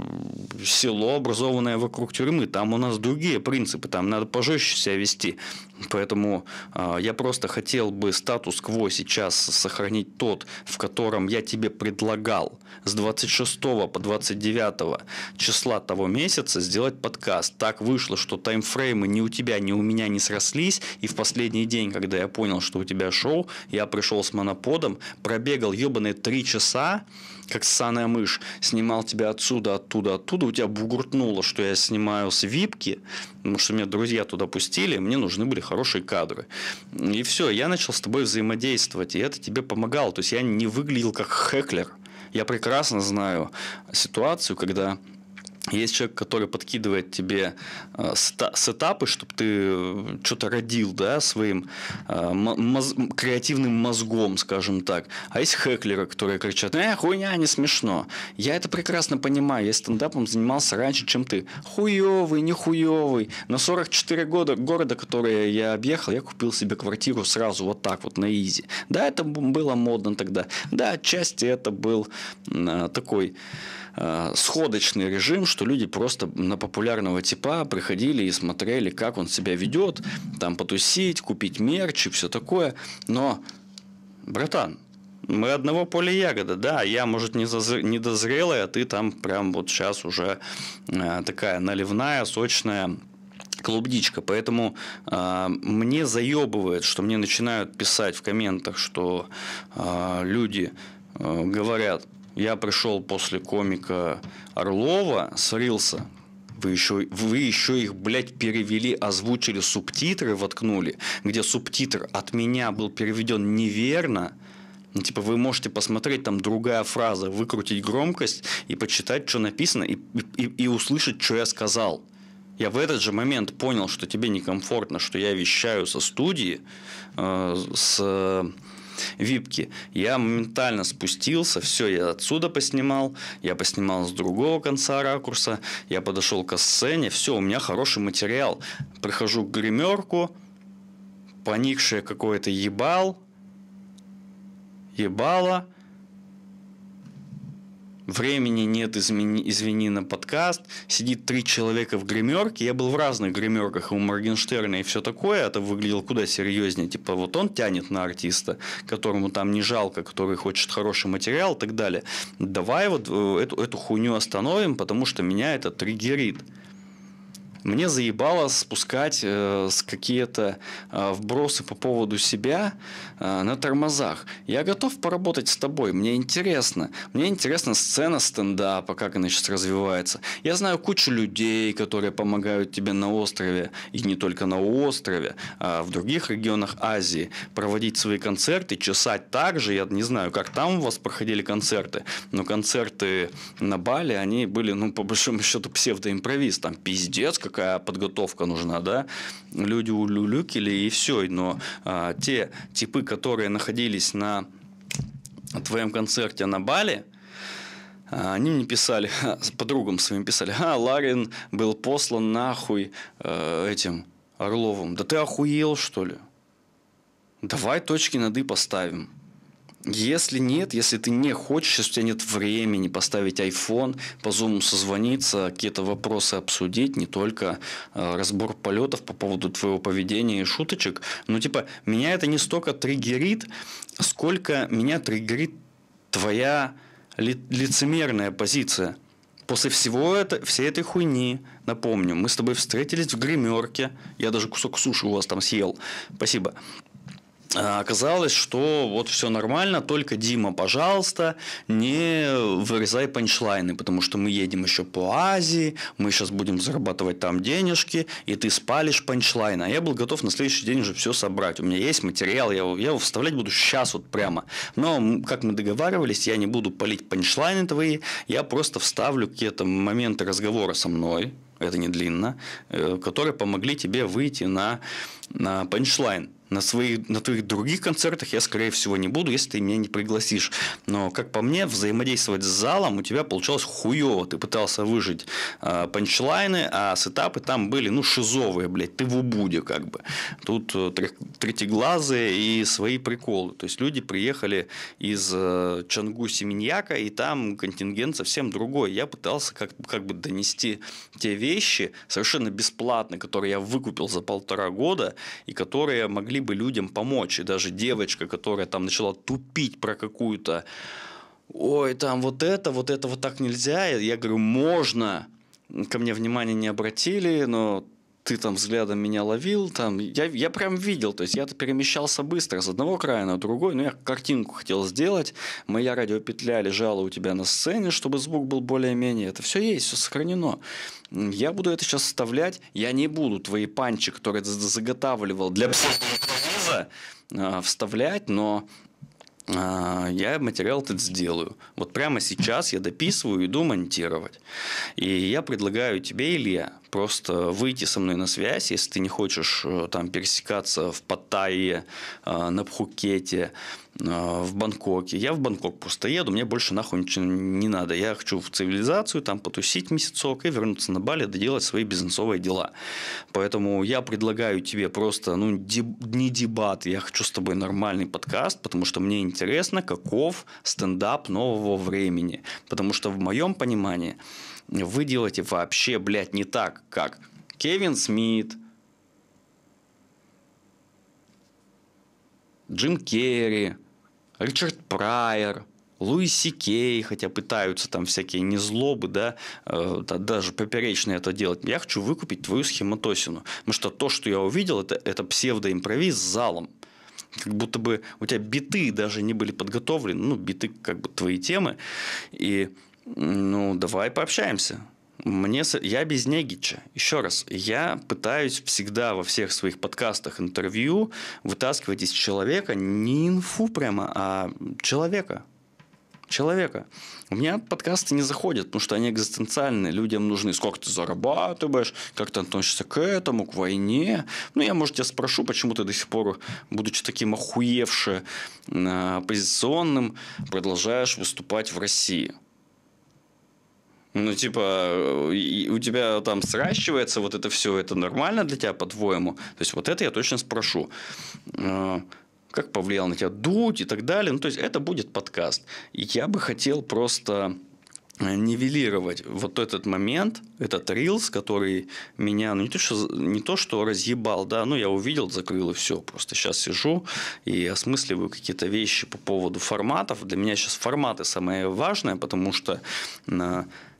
S1: село, образованное вокруг тюрьмы. Там у нас другие принципы, там надо пожестче себя вести. Поэтому а, я просто хотел бы статус-кво сейчас сохранить тот, в котором я тебе предлагал с двадцать шестого по двадцать девятое числа того месяца сделать подкаст. Так вышло, что таймфреймы ни у тебя, ни у меня не срослись, и в последний день, когда я понял, что у тебя шоу, я пришел с моноподом, пробегал ебаные три часа, как ссаная мышь, снимал тебя отсюда, оттуда, оттуда, у тебя бугуртнуло, что я снимаю с випки, потому что меня друзья туда пустили, мне нужны были хорошие кадры. И все, я начал с тобой взаимодействовать, и это тебе помогало. То есть я не выглядел как хеклер. Я прекрасно знаю ситуацию, когда есть человек, который подкидывает тебе э, сетапы, чтобы ты что-то родил, да, своим э, моз- креативным мозгом, скажем так. А есть хеклеры, которые кричат: «Э, хуйня, не смешно». Я это прекрасно понимаю. Я стендапом занимался раньше, чем ты. Хуёвый, не хуёвый. На сорок четыре года города, которые я объехал, я купил себе квартиру сразу вот так вот на изи. Да, это было модно тогда. Да, отчасти это был э, такой э, сходочный режим, что люди просто на популярного типа приходили и смотрели, как он себя ведет, там потусить, купить мерч и все такое. Но, братан, мы одного поля ягода, да, я, может, не недозрелая, а ты там прям вот сейчас уже э, такая наливная, сочная клубничка. Поэтому э, мне заебывает, что мне начинают писать в комментах, что э, люди э, говорят: я пришел после комика Орлова с Рилса. Вы еще, вы еще их, блядь, перевели, озвучили, субтитры воткнули, где субтитр от меня был переведен неверно. Ну, типа, вы можете посмотреть, там другая фраза, выкрутить громкость и почитать, что написано, и, и, и услышать, что я сказал. Я в этот же момент понял, что тебе некомфортно, что я вещаю со студии, э, с випки. Я моментально спустился, все, я отсюда поснимал, я поснимал с другого конца ракурса, я подошел к сцене, все, у меня хороший материал. Прихожу к гримерку, поникшее какое-то ебал, ебало, времени нет, извини, извини, на подкаст. Сидит три человека в гримерке. Я был в разных гримерках, и у Моргенштерна и все такое. Это выглядело куда серьезнее. Типа, вот он тянет на артиста, которому там не жалко, который хочет хороший материал и так далее. Давай вот эту, эту хуйню остановим, потому что меня это триггерит. мне заебало спускать э, с какие-то э, вбросы по поводу себя э, на тормозах. Я готов поработать с тобой, мне интересно. Мне интересна сцена стендапа, как она сейчас развивается. Я знаю кучу людей, которые помогают тебе на острове, и не только на острове, а в других регионах Азии проводить свои концерты, чесать так же. Я не знаю, как там у вас проходили концерты, но концерты на Бали, они были, ну, по большому счету, псевдоимпровиз. Там пиздец, какая подготовка нужна, да? Люди улюлюкили и все. Но а, те типы, которые находились на твоем концерте на Бали, они мне писали, подругам своим писали: а, Ларин был послан нахуй э, этим Орловым. Да ты охуел, что ли? Давай точки над «и» поставим. Если нет, если ты не хочешь, если у тебя нет времени поставить айфон, по зуму созвониться, какие-то вопросы обсудить, не только э, разбор полетов по поводу твоего поведения и шуточек, ну, типа, меня это не столько триггерит, сколько меня триггерит твоя ли, лицемерная позиция. После всего это, всей этой хуйни, напомню, мы с тобой встретились в гримерке, я даже кусок суши у вас там съел, спасибо. Оказалось, что вот все нормально, только, Дима, пожалуйста, не вырезай панчлайны, потому что мы едем еще по Азии, мы сейчас будем зарабатывать там денежки, и ты спалишь панчлайны. А я был готов на следующий день уже все собрать. У меня есть материал, я его, я его вставлять буду сейчас вот прямо. Но, как мы договаривались, я не буду палить панчлайны твои, я просто вставлю какие-то моменты разговора со мной, это не длинно, которые помогли тебе выйти на, на панчлайн. На, своих, на твоих других концертах я, скорее всего, не буду, если ты меня не пригласишь. Но, как по мне, взаимодействовать с залом у тебя получалось хуёво. Ты пытался выжить э, панчлайны, а сетапы там были, ну, шизовые, блядь. Ты в убуде, как бы. Тут э, третьеглазые и свои приколы. То есть, люди приехали из э, Чангу-Семеньяка, и там контингент совсем другой. Я пытался как, как бы донести те вещи совершенно бесплатно, которые я выкупил за полтора года, и которые могли бы людям помочь. И даже девочка, которая там начала тупить про какую-то: ой, там вот это, вот это вот так нельзя. Я говорю: можно. Ко мне внимания не обратили, но ты там взглядом меня ловил. Там, я, я прям видел, то есть я перемещался быстро с одного края на другой, но я картинку хотел сделать. Моя радиопетля лежала у тебя на сцене, чтобы звук был более-менее. Это все есть, все сохранено. Я буду это сейчас вставлять. Я не буду твои панчи, которые ты заготавливал для псевдоимпровиза, вставлять, но я материал этот сделаю. Вот прямо сейчас я дописываю, иду монтировать. И я предлагаю тебе, Илья, просто выйти со мной на связь, если ты не хочешь там пересекаться в Паттайе, на Пхукете, в Бангкоке. Я в Бангкок просто еду, мне больше нахуй ничего не надо. Я хочу в цивилизацию, там потусить месяцок и вернуться на Бали, доделать свои бизнесовые дела. Поэтому я предлагаю тебе просто, ну, не дебат, я хочу с тобой нормальный подкаст, потому что мне интересно, каков стендап нового времени. Потому что в моем понимании вы делаете вообще, блядь, не так, как Кевин Смит, Джим Керри, Ричард Прайер, Луи Си Кей, хотя пытаются там всякие незлобы, да, э, даже поперечно это делать. Я хочу выкупить твою схематосину. Потому что то, что я увидел, это, это псевдоимпровиз с залом. Как будто бы у тебя биты даже не были подготовлены. Ну, биты как бы твои темы. И, ну, давай пообщаемся. Мне, я без Негича. Еще раз, я пытаюсь всегда во всех своих подкастах, интервью вытаскивать из человека не инфу прямо, а человека. Человека. У меня подкасты не заходят, потому что они экзистенциальные. Людям нужны: сколько ты зарабатываешь, как ты относишься к этому, к войне. Ну, я, может, тебя спрошу, почему ты до сих пор, будучи таким охуевше оппозиционным, продолжаешь выступать в России. Ну, типа, у тебя там сращивается вот это все, это нормально для тебя, по-твоему? То есть, вот это я точно спрошу. Как повлиял на тебя Дудь и так далее. Ну, то есть, это будет подкаст. И я бы хотел просто нивелировать вот этот момент, этот рилс, который меня, ну, не то, что, не то, что разъебал, да, ну, я увидел, закрыл и все. Просто сейчас сижу и осмысливаю какие-то вещи по поводу форматов. Для меня сейчас форматы самое важное, потому что на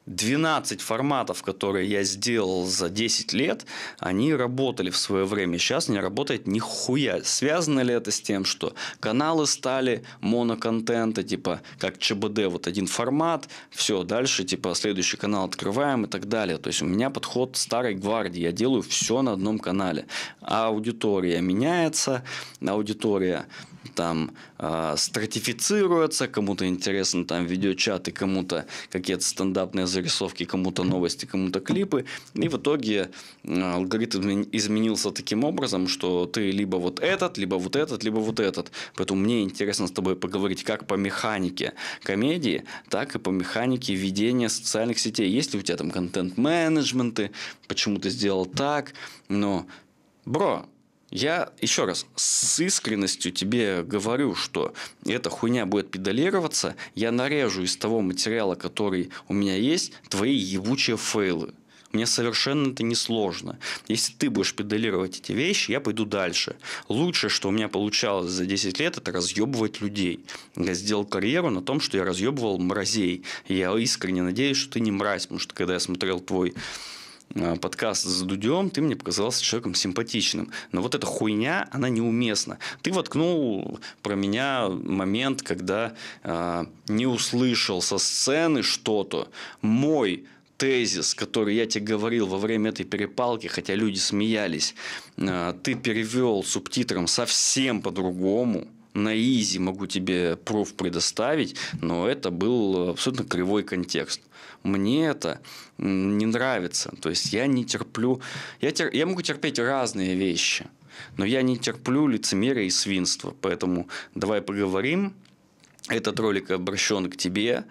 S1: двенадцать форматов, которые я сделал за десять лет, они работали в свое время. Сейчас не работает нихуя. Связано ли это с тем, что каналы стали моноконтента, типа как ЧБД, вот один формат, все, дальше типа следующий канал открываем и так далее. То есть у меня подход старой гвардии. Я делаю все на одном канале. А аудитория меняется, аудитория там э, стратифицируется, кому-то интересно там видеочаты, кому-то какие-то стендапные зарисовки, кому-то новости, кому-то клипы. И в итоге э, алгоритм изменился таким образом, что ты либо вот этот, либо вот этот, либо вот этот. Поэтому мне интересно с тобой поговорить как по механике комедии, так и по механике ведения социальных сетей. Есть ли у тебя там контент-менеджменты, почему ты сделал так, но, бро, я еще раз с искренностью тебе говорю, что эта хуйня будет педалироваться, я нарежу из того материала, который у меня есть, твои ебучие фейлы. Мне совершенно это не сложно. Если ты будешь педалировать эти вещи, я пойду дальше. Лучшее, что у меня получалось за десять лет, это разъебывать людей. Я сделал карьеру на том, что я разъебывал мразей. И я искренне надеюсь, что ты не мразь, потому что когда я смотрел твой подкаст с Дудем, ты мне показался человеком симпатичным. Но вот эта хуйня, она неуместна. Ты воткнул про меня момент, когда э, не услышал со сцены что-то. Мой тезис, который я тебе говорил во время этой перепалки, хотя люди смеялись, э, ты перевел субтитром совсем по-другому. На изи могу тебе пруф предоставить, но это был абсолютно кривой контекст. Мне это не нравится. То есть я не терплю. Я, тер... я могу терпеть разные вещи, но я не терплю лицемерие и свинство. Поэтому давай поговорим. Этот ролик обращен к тебе.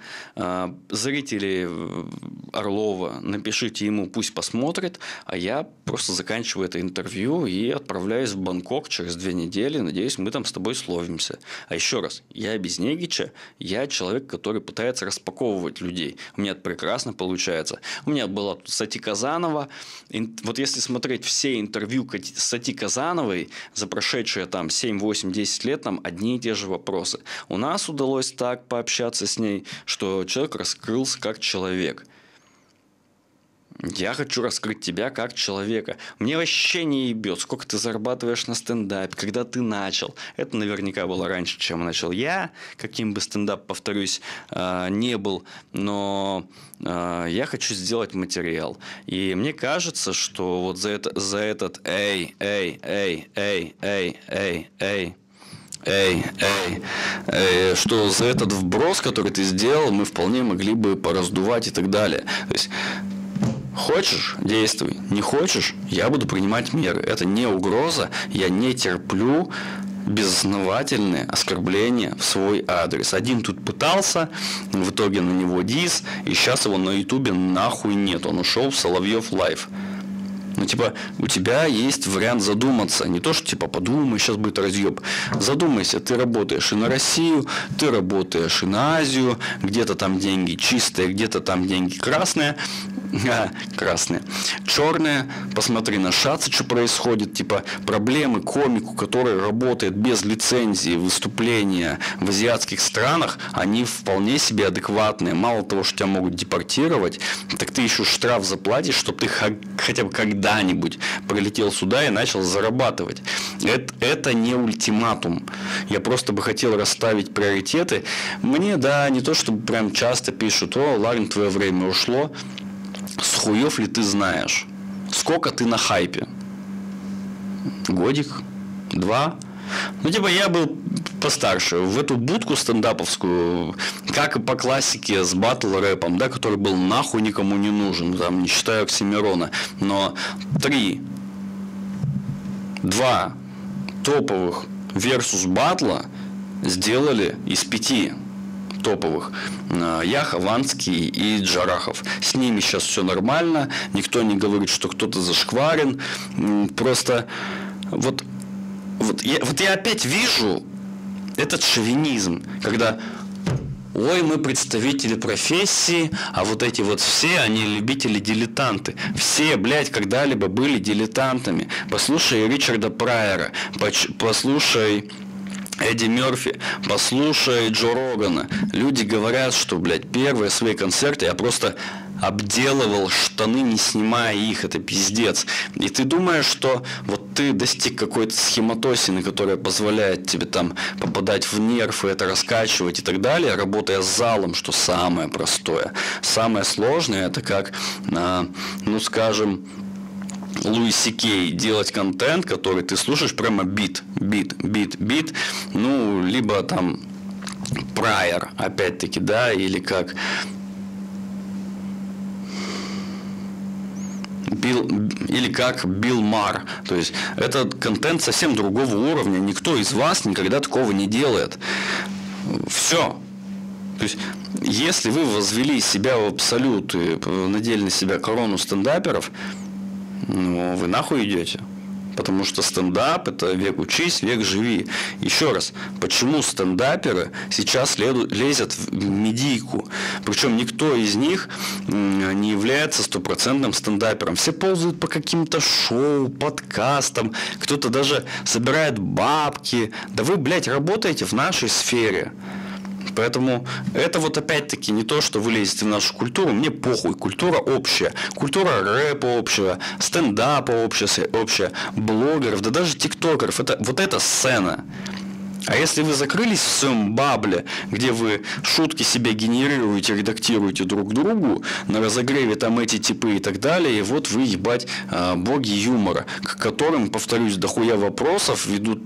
S1: Зрители Орлова, напишите ему, пусть посмотрит, а я просто заканчиваю это интервью и отправляюсь в Бангкок через две недели. Надеюсь, мы там с тобой словимся. А еще раз, я без Негича, я человек, который пытается распаковывать людей. У меня это прекрасно получается. У меня была тут Сати Казанова. Вот если смотреть все интервью с Сати Казановой за прошедшие там семь, восемь, десять лет, там одни и те же вопросы. У нас удалось Удалось так пообщаться с ней, что человек раскрылся как человек. Я хочу раскрыть тебя как человека. Мне вообще не ебет, сколько ты зарабатываешь на стендапе, когда ты начал. Это наверняка было раньше, чем начал я. Каким бы стендап, повторюсь, не был. Но я хочу сделать материал. И мне кажется, что вот за, это, за этот эй, эй, эй, эй, эй, эй, эй, Эй, эй, эй, что за этот вброс, который ты сделал, мы вполне могли бы пораздувать и так далее. То есть, хочешь – действуй, не хочешь – я буду принимать меры. Это не угроза, я не терплю безосновательные оскорбления в свой адрес. Один тут пытался, в итоге на него дис, и сейчас его на ютубе нахуй нет, он ушел в Соловьев лайв. Ну, типа, у тебя есть вариант задуматься. Не то, что, типа, подумай, сейчас будет разъеб. Задумайся, ты работаешь и на Россию, ты работаешь и на Азию, где-то там деньги чистые, где-то там деньги красные. А, красные. Черные. Посмотри на Шаца, что происходит. Типа, проблемы комику, который работает без лицензии выступления в азиатских странах, они вполне себе адекватные. Мало того, что тебя могут депортировать, так ты еще штраф заплатишь, чтобы ты хотя бы когда-нибудь прилетел сюда и начал зарабатывать. Это, это не ультиматум. Я просто бы хотел расставить приоритеты. Мне, да, не то, чтобы прям часто пишут: о, Ларин, твое время ушло. С хуев ли ты знаешь? Сколько ты на хайпе? Годик? Два? Ну, типа, я был постарше. В эту будку стендаповскую, как и по классике с батл рэпом, да, который был нахуй никому не нужен, там, не считая Оксимирона. Но три, два топовых версус батла сделали из пяти топовых. Я, Хованский и Джарахов. С ними сейчас все нормально. Никто не говорит, что кто-то зашкварен. Просто вот, вот, я, вот я опять вижу этот шовинизм, когда ой, мы представители профессии, а вот эти вот все, они любители-дилетанты. Все, блядь, когда-либо были дилетантами. Послушай Ричарда Прайера, послушай Эдди Мерфи, послушай Джо Рогана. Люди говорят, что, блядь, первые свои концерты я просто обделывал штаны, не снимая их, это пиздец. И ты думаешь, что вот ты достиг какой-то схематосины, которая позволяет тебе там попадать в нерв и это раскачивать и так далее, работая с залом, что самое простое. Самое сложное, это как, ну скажем, Луи Си Кей, делать контент, который ты слушаешь прямо бит, бит, бит, бит, ну, либо там Прайер, опять-таки, да, или как Билл, или как Билл Мар. То есть это контент совсем другого уровня. Никто из вас никогда такого не делает. Все. То есть, если вы возвели себя в абсолют и надели на себя корону стендаперов, ну, вы нахуй идете. Потому что стендап – это век учись, век живи. Еще раз, почему стендаперы сейчас лезут в медийку? Причем никто из них не является стопроцентным стендапером. Все ползают по каким-то шоу, подкастам, кто-то даже собирает бабки. Да вы, блядь, работаете в нашей сфере. Поэтому это вот опять-таки не то, что вы лезете в нашу культуру, мне похуй, культура общая, культура рэпа общего, стендапа общая, общая, блогеров, да даже тиктокеров, это, вот эта сцена. А если вы закрылись в своем бабле, где вы шутки себе генерируете, редактируете друг к другу, на разогреве там эти типы и так далее, и вот вы, ебать, боги юмора, к которым, повторюсь, дохуя вопросов ведут...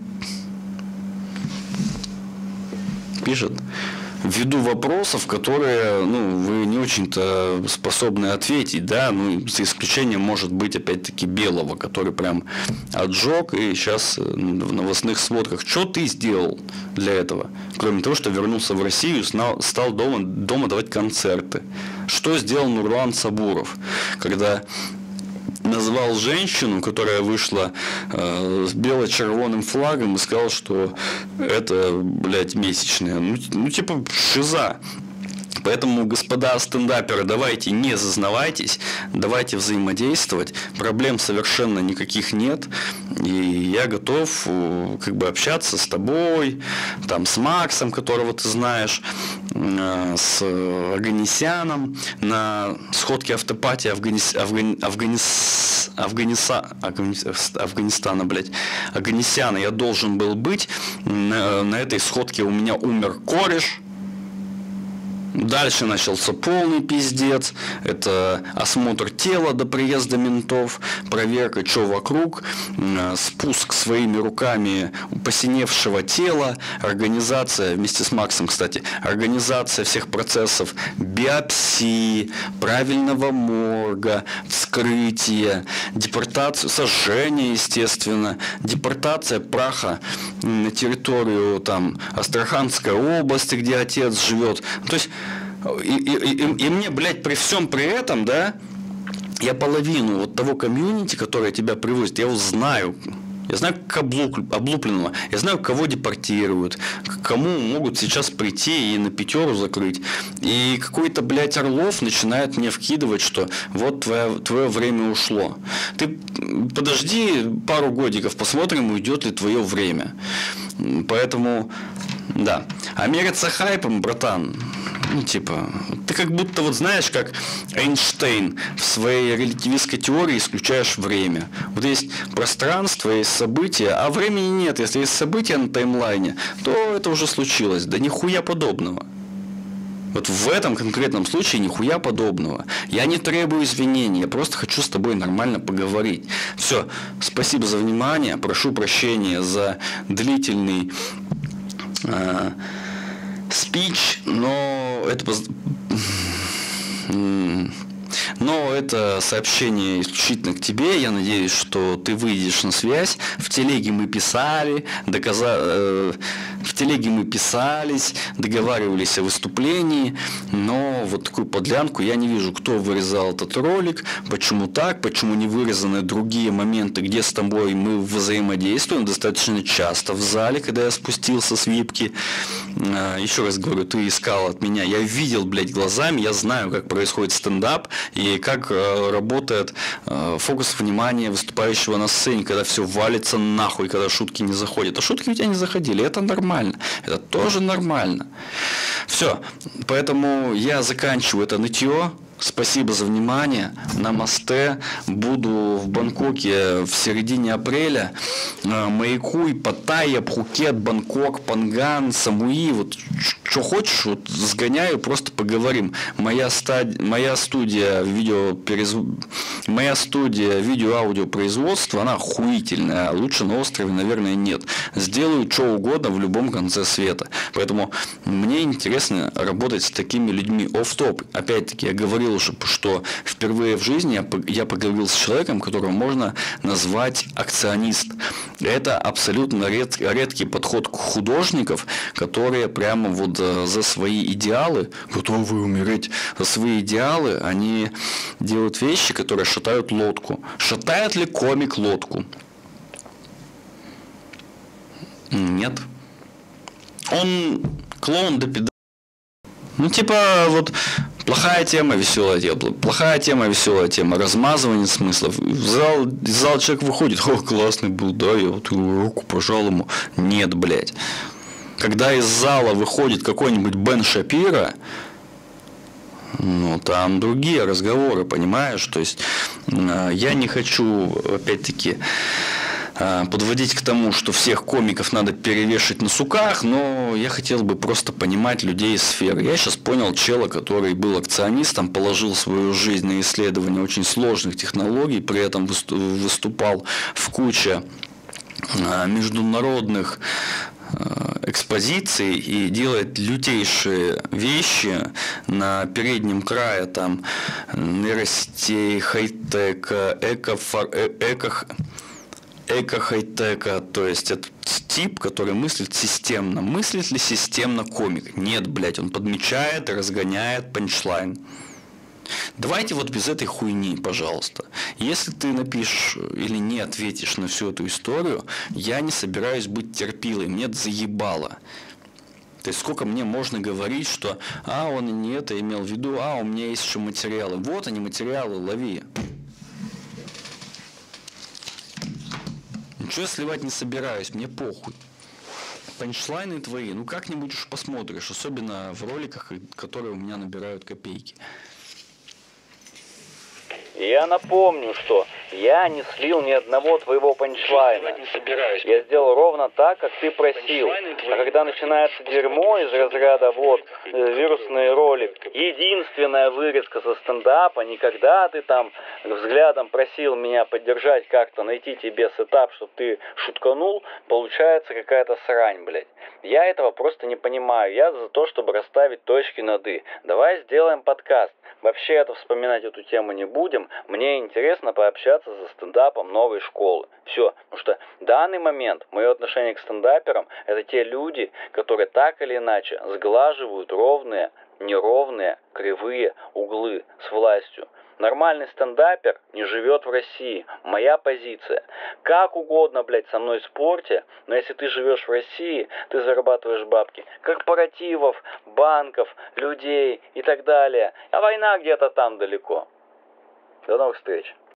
S1: Пишет. Ввиду вопросов, которые, ну, вы не очень-то способны ответить, да, ну, за исключением, может быть, опять-таки, Белого, который прям отжег, и сейчас в новостных сводках, что ты сделал для этого? Кроме того, что вернулся в Россию, стал дома, дома давать концерты. Что сделал Нурлан Сабуров, когда... назвал женщину, которая вышла э, с бело-червоным флагом и сказал, что это, блядь, месячная. Ну, ну типа, шиза. Поэтому, господа стендаперы, давайте не зазнавайтесь, давайте взаимодействовать. Проблем совершенно никаких нет. И я готов как бы общаться с тобой, там, с Максом, которого ты знаешь, с Оганесяном на сходке автопатии Афганис... Афгани... Афганис... Афганиса... Афганис... Афганистана, блядь, Оганесяна. Я должен был быть. На... на этой сходке у меня умер кореш. Дальше начался полный пиздец. Это осмотр тела до приезда ментов, проверка, что вокруг, спуск своими руками посиневшего тела, организация, вместе с Максом, кстати, организация всех процессов биопсии, правильного морга, вскрытия, депортация, сожжение, естественно, депортация праха на территорию там Астраханской области, где отец живет. То есть И, и, и, и мне, блядь, при всем при этом, да, я половину вот того комьюнити, которое тебя привозит, я его знаю. Я знаю, как облупленного. Я знаю, кого депортируют, к кому могут сейчас прийти и на пятеру закрыть. И какой-то, блядь, Орлов начинает мне вкидывать, что вот твое, твое время ушло. Ты подожди пару годиков, посмотрим, уйдет ли твое время. Поэтому, да. А мериться хайпом, братан, ну, типа, ты как будто, вот знаешь, как Эйнштейн в своей релятивистской теории исключаешь время. Вот есть пространство, есть события, а времени нет. Если есть события на таймлайне, то это уже случилось. Да нихуя подобного. Вот в этом конкретном случае нихуя подобного. Я не требую извинений, я просто хочу с тобой нормально поговорить. Все, спасибо за внимание, прошу прощения за длительный... Э- спич, но это но это сообщение исключительно к тебе. Я надеюсь, что ты выйдешь на связь. В телеге мы писали, доказа... э, в телеге мы писались, договаривались о выступлении, но вот такую подлянку я не вижу, кто вырезал этот ролик, почему так, почему не вырезаны другие моменты, где с тобой мы взаимодействуем достаточно часто в зале, когда я спустился с випки. Э, еще раз говорю, ты искал от меня, я видел, блядь, глазами, я знаю, как происходит стендап и как э, работает э, фокус внимания выступающего на сцене, когда все валится нахуй, когда шутки не заходят. А шутки у тебя не заходили, это нормально, это тоже нормально. Все, поэтому я заканчиваю это нытье. Спасибо за внимание. Намасте. Буду в Бангкоке в середине апреля. Маякуй, Паттайя, Пхукет, Бангкок, Панган, Самуи. Вот что хочешь, вот сгоняю, просто поговорим. Моя, стад... Моя студия видео перез... Моя студия видео-аудио производства, она охуительная. Лучше на острове, наверное, нет. Сделаю что угодно в любом конце света. Поэтому мне интересно работать с такими людьми. Офф-топ. Опять-таки, я говорил уже, что впервые в жизни я, я поговорил с человеком, которого можно назвать акционист. Это абсолютно ред, редкий подход к художников, которые прямо вот за, за свои идеалы готовы умереть. За свои идеалы они делают вещи, которые шатают лодку. Шатает ли комик лодку? Нет. Он клоун до педа. Ну, типа, вот плохая тема, веселая тема. Плохая тема, веселая тема. Размазывание смыслов. В зал, в зал человек выходит, о, классный был, да, я вот руку пожал ему. Нет, блядь. Когда из зала выходит какой-нибудь Бен Шапира, ну, там другие разговоры, понимаешь? То есть, я не хочу, опять-таки, подводить к тому, что всех комиков надо перевешивать на суках, но я хотел бы просто понимать людей из сферы. Я сейчас понял чела, который был акционистом, положил свою жизнь на исследование очень сложных технологий, при этом выступал в куче международных экспозиций и делает лютейшие вещи на переднем крае там нейросетей, хай-тека, эко-фар... эко эко-хай-тека, то есть это тип, который мыслит системно. Мыслит ли системно комик? Нет, блядь, он подмечает и разгоняет панчлайн. Давайте вот без этой хуйни, пожалуйста. Если ты напишешь или не ответишь на всю эту историю, я не собираюсь быть терпилой, мне это заебало. То есть сколько мне можно говорить, что а, он и не это имел в виду, а, у меня есть еще материалы. Вот они, материалы, лови. Ничего сливать не собираюсь, мне похуй. Панчлайны твои, ну как-нибудь уж посмотришь, особенно в роликах, которые у меня набирают копейки.
S5: Я напомню, что я не слил ни одного твоего панчлайна. Я сделал ровно так, как ты просил. А когда начинается дерьмо из разряда вот вирусный ролик, единственная вырезка со стендапа, никогда ты там взглядом просил меня поддержать как-то, найти тебе сетап, чтобы ты шутканул, получается какая-то срань, блядь. Я этого просто не понимаю. Я за то, чтобы расставить точки над «и». Давай сделаем подкаст. Вообще это вспоминать эту тему не будем. Мне интересно пообщаться за стендапом новой школы. Все. Потому что в данный момент мое отношение к стендаперам — это те люди, которые так или иначе сглаживают ровные, неровные, кривые углы с властью. Нормальный стендапер не живет в России. Моя позиция. Как угодно, блядь, со мной спорьте, но если ты живешь в России, ты зарабатываешь бабки. Корпоративов, банков, людей и так далее. А война где-то там далеко. До новых встреч.